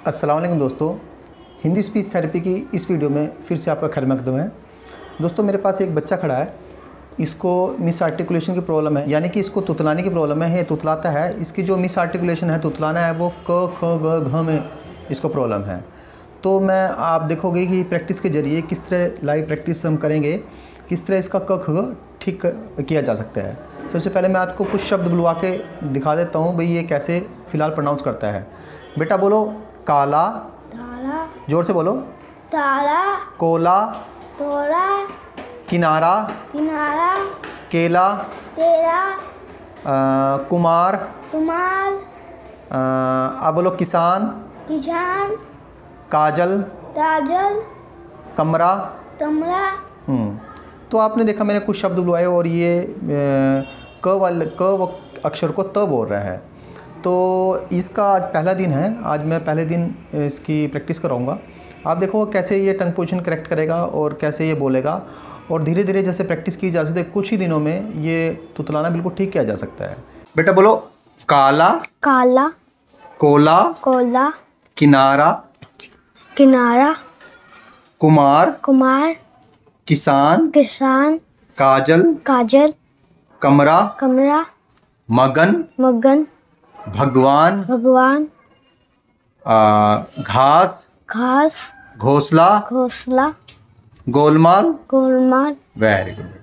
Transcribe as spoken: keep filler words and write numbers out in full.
अस्सलाम वालेकुम दोस्तों, हिंदी स्पीच थेरेपी की इस वीडियो में फिर से आपका खैर मकदम है। दोस्तों मेरे पास एक बच्चा खड़ा है, इसको मिस आर्टिकुलेशन की प्रॉब्लम है, यानी कि इसको तुतलाने की प्रॉब्लम है। ये तुतलाता है, इसकी जो मिस आर्टिकुलेशन है, तुतलाना है, वो क ख ग घ में इसको प्रॉब्लम है। तो मैं आप देखोगे कि प्रैक्टिस के ज़रिए किस तरह लाइव प्रैक्टिस हम करेंगे, किस तरह इसका क ख ग ठीक किया जा सकता है। सबसे पहले मैं आपको कुछ शब्द बुलवा के दिखा देता हूँ भाई ये कैसे फ़िलहाल प्रोनाउंस करता है। बेटा बोलो काला, ताला, जोर से बोलो। ताला, कोला, तोला, किनारा, किनारा, केला, तेरा, आ, कुमार, तुमाल, आ, अब बोलो किसान, किसान, काजल, ताजल, कमरा। कमरा। हम्म तो आपने देखा मैंने कुछ शब्द बुलवाए और ये आ, क वाले क अक्षर को त बोल रहा है। तो इसका आज पहला दिन है, आज मैं पहले दिन इसकी प्रैक्टिस कराऊंगा। आप देखो कैसे ये टंग पोजीशन करेक्ट करेगा और कैसे ये बोलेगा, और धीरे धीरे जैसे प्रैक्टिस की जा सकती है कुछ ही दिनों में ये तुतलाना बिल्कुल ठीक किया जा सकता है। बेटा बोलो काला, काला, कोला, कोला, किनारा, किनारा, कुमार, कुमार, किसान, किसान, काजल, काजल, कमरा, कमरा, मगन, मगन, भगवान, भगवान, आ, घास, घास, घोंसला, घोंसला, गोलमाल। गोलमाल। Very good.